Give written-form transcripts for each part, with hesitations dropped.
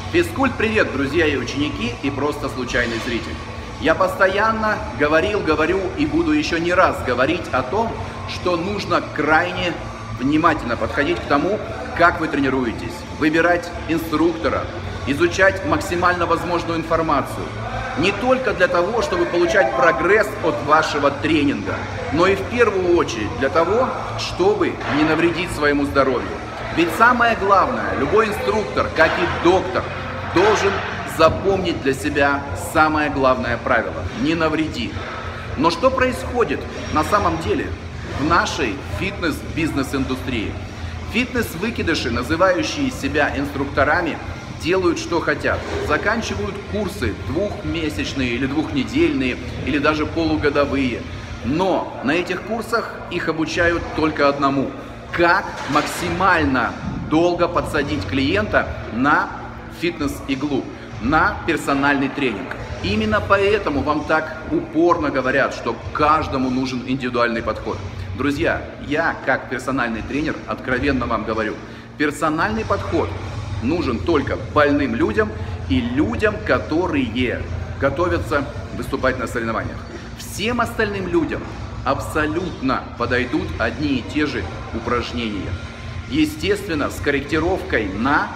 Физкульт-привет, друзья и ученики, и просто случайный зритель. Я постоянно говорил и буду еще не раз говорить о том, что нужно крайне внимательно подходить к тому, как вы тренируетесь, выбирать инструктора, изучать максимально возможную информацию. Не только для того, чтобы получать прогресс от вашего тренинга, но и в первую очередь для того, чтобы не навредить своему здоровью. Ведь самое главное, любой инструктор, как и доктор, должен запомнить для себя самое главное правило – не навреди. Но что происходит на самом деле в нашей фитнес-бизнес-индустрии? Фитнес-выкидыши, называющие себя инструкторами, делают, что хотят. Заканчивают курсы двухмесячные или двухнедельные, или даже полугодовые. Но на этих курсах их обучают только одному – как максимально долго подсадить клиента на фитнес-иглу, на персональный тренинг. Именно поэтому вам так упорно говорят, что каждому нужен индивидуальный подход. Друзья, я как персональный тренер откровенно вам говорю, персональный подход нужен только больным людям и людям, которые готовятся выступать на соревнованиях. Всем остальным людям абсолютно подойдут одни и те же упражнения. Естественно, с корректировкой на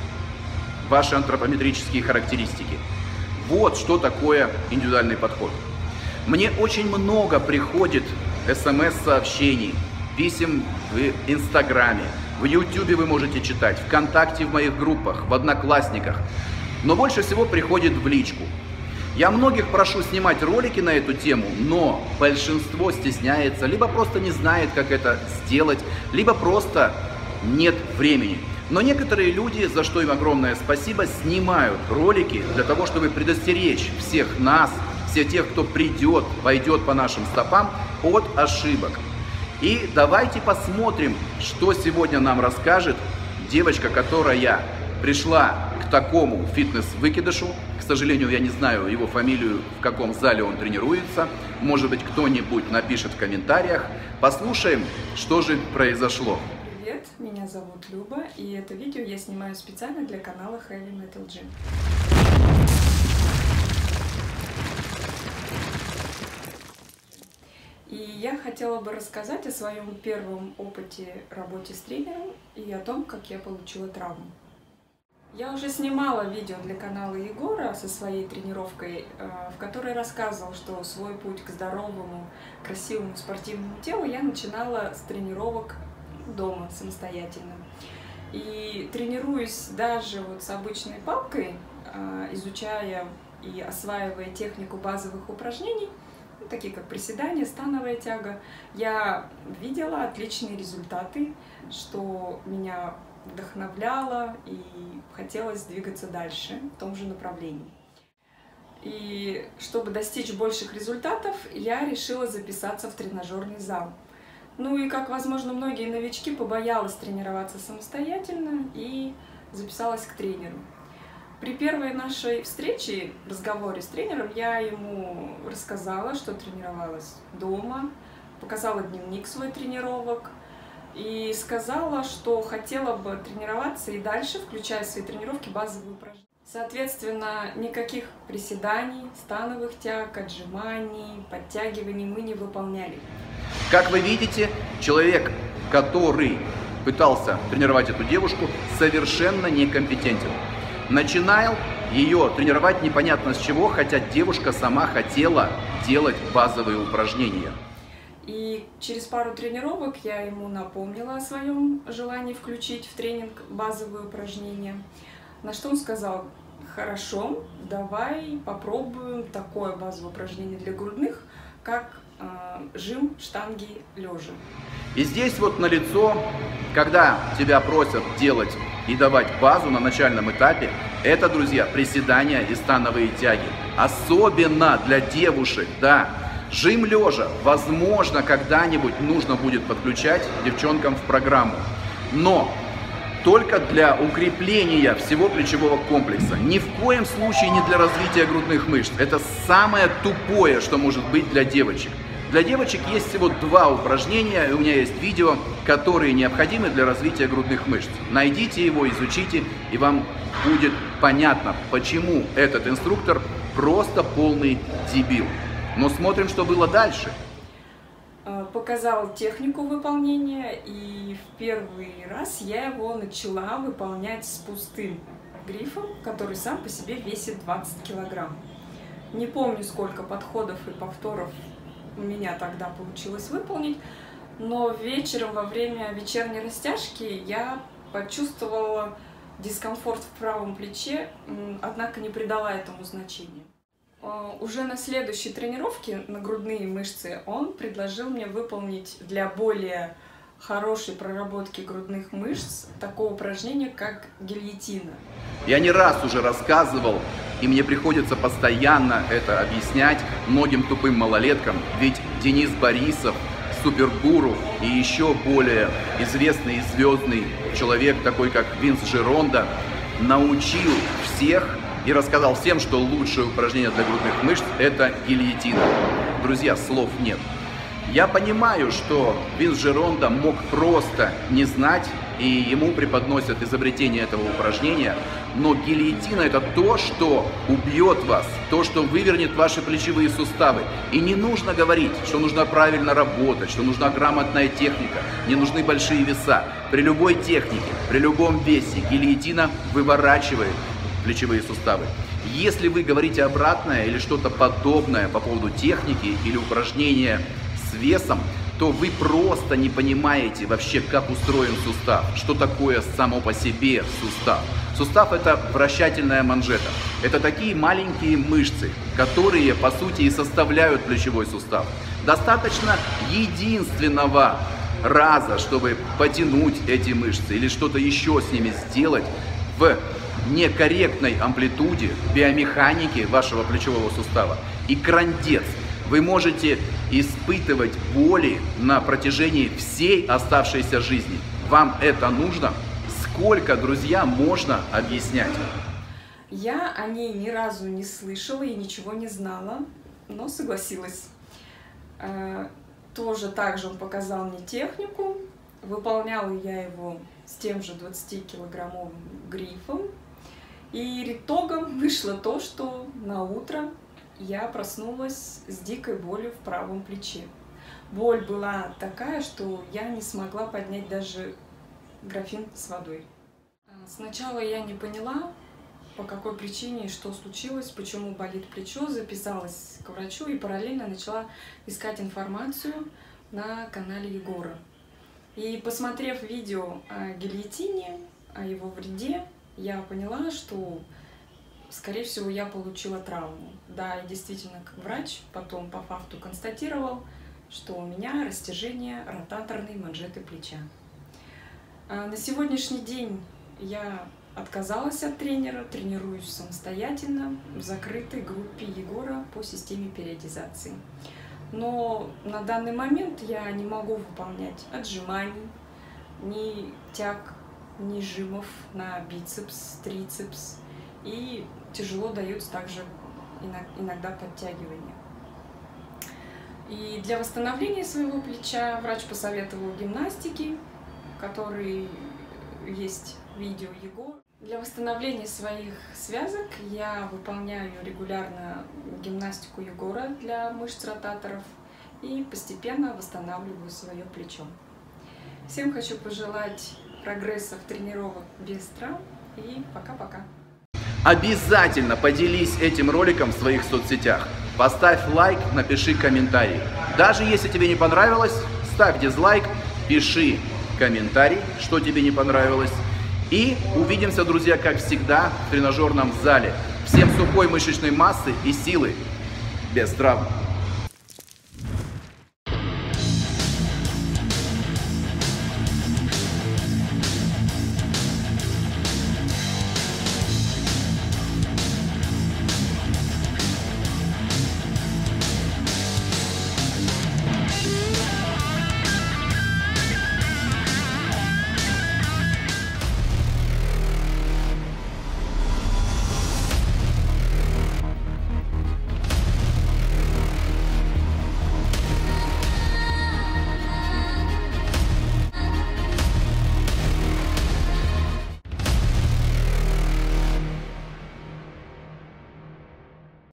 ваши антропометрические характеристики. Вот что такое индивидуальный подход. Мне очень много приходит смс-сообщений, писем в Инстаграме, в Ютубе вы можете читать, ВКонтакте в моих группах, в Одноклассниках. Но больше всего приходит в личку. Я многих прошу снимать ролики на эту тему, но большинство стесняется, либо просто не знает, как это сделать, либо просто нет времени. Но некоторые люди, за что им огромное спасибо, снимают ролики для того, чтобы предостеречь всех нас, всех тех, кто пойдет по нашим стопам, от ошибок. И давайте посмотрим, что сегодня нам расскажет девочка, которая пришла к такому фитнес-выкидышу. К сожалению, я не знаю его фамилию, в каком зале он тренируется. Может быть, кто-нибудь напишет в комментариях. Послушаем, что же произошло. Привет, меня зовут Люба, и это видео я снимаю специально для канала Heavy Metal Gym. И я хотела бы рассказать о своем первом опыте работы с тренером и о том, как я получила травму. Я уже снимала видео для канала Егора со своей тренировкой, в которой рассказывала, что свой путь к здоровому, красивому спортивному телу я начинала с тренировок дома самостоятельно. И тренируюсь даже вот с обычной палкой, изучая и осваивая технику базовых упражнений, такие как приседания, становая тяга, я видела отличные результаты, что меня вдохновляло и хотелось двигаться дальше в том же направлении. И чтобы достичь больших результатов, я решила записаться в тренажерный зал. Ну и, как, возможно, многие новички, побоялась тренироваться самостоятельно и записалась к тренеру. При первой нашей встрече, разговоре с тренером, я ему рассказала, что тренировалась дома, показала дневник свой тренировок и сказала, что хотела бы тренироваться и дальше, включая в свои тренировки базовые упражнения. Соответственно, никаких приседаний, становых тяг, отжиманий, подтягиваний мы не выполняли. Как вы видите, человек, который пытался тренировать эту девушку, совершенно некомпетентен. Начинал ее тренировать непонятно с чего, хотя девушка сама хотела делать базовые упражнения. И через пару тренировок я ему напомнила о своем желании включить в тренинг базовые упражнения, на что он сказал: хорошо, давай попробуем такое базовое упражнение для грудных, как жим штанги лежа. И здесь вот налицо, когда тебя просят делать и давать базу на начальном этапе, это, друзья, приседания и становые тяги. Особенно для девушек, да. Жим лежа, возможно, когда-нибудь нужно будет подключать девчонкам в программу. Но только для укрепления всего плечевого комплекса. Ни в коем случае не для развития грудных мышц. Это самое тупое, что может быть для девочек. Для девочек есть всего 2 упражнения, и у меня есть видео, которые необходимы для развития грудных мышц. Найдите его, изучите, и вам будет понятно, почему этот инструктор просто полный дебил. Но смотрим, что было дальше. Показал технику выполнения, и в первый раз я его начала выполнять с пустым грифом, который сам по себе весит 20 килограмм. Не помню, сколько подходов и повторов у меня тогда получилось выполнить, но вечером во время вечерней растяжки я почувствовала дискомфорт в правом плече, однако не придала этому значения. Уже на следующей тренировке на грудные мышцы он предложил мне выполнить для более хорошей проработки грудных мышц такое упражнение, как гильотина. Я не раз уже рассказывал, и мне приходится постоянно это объяснять многим тупым малолеткам, ведь Денис Борисов, супергуру и еще более известный и звездный человек, такой как Винс Джеронда, научил всех и рассказал всем, что лучшее упражнение для грудных мышц – это гильотина. Друзья, слов нет. Я понимаю, что Винс Джеронда мог просто не знать, и ему преподносят изобретение этого упражнения, но гильотина – это то, что убьет вас, то, что вывернет ваши плечевые суставы. И не нужно говорить, что нужно правильно работать, что нужна грамотная техника, не нужны большие веса. При любой технике, при любом весе гильотина выворачивает плечевые суставы. Если вы говорите обратное или что-то подобное по поводу техники или упражнения с весом, то вы просто не понимаете вообще, как устроен сустав, что такое само по себе сустав. Сустав – это вращательная манжета. Это такие маленькие мышцы, которые, по сути, и составляют плечевой сустав. Достаточно единственного раза, чтобы потянуть эти мышцы или что-то еще с ними сделать в некорректной амплитуде биомеханики вашего плечевого сустава. И крандец. Вы можете испытывать боли на протяжении всей оставшейся жизни. Вам это нужно? Сколько, друзья, можно объяснять? Я о ней ни разу не слышала и ничего не знала, но согласилась. Тоже так же он показал мне технику. Выполняла я его с тем же 20-килограммовым грифом. И итогом вышло то, что на утро я проснулась с дикой болью в правом плече. Боль была такая, что я не смогла поднять даже графин с водой. Сначала я не поняла, по какой причине и что случилось, почему болит плечо, записалась к врачу и параллельно начала искать информацию на канале Егора. И посмотрев видео о гильотине, о его вреде, я поняла, что, скорее всего, я получила травму. Да, и действительно, как врач потом по факту констатировал, что у меня растяжение ротаторной манжеты плеча. На сегодняшний день я отказалась от тренера, тренируюсь самостоятельно в закрытой группе Егора по системе периодизации. Но на данный момент я не могу выполнять отжиманий, ни тяг, ни жимов на бицепс, трицепс. И тяжело даются также иногда подтягивания. И для восстановления своего плеча врач посоветовал гимнастики, которые есть видео Егора. Для восстановления своих связок я выполняю регулярно гимнастику Егора для мышц ротаторов и постепенно восстанавливаю свое плечо. Всем хочу пожелать прогрессов тренировок без травм и пока-пока. Обязательно поделись этим роликом в своих соцсетях. Поставь лайк, напиши комментарий. Даже если тебе не понравилось, ставь дизлайк, пиши комментарий, что тебе не понравилось. И увидимся, друзья, как всегда, в тренажерном зале. Всем сухой мышечной массы и силы без травм.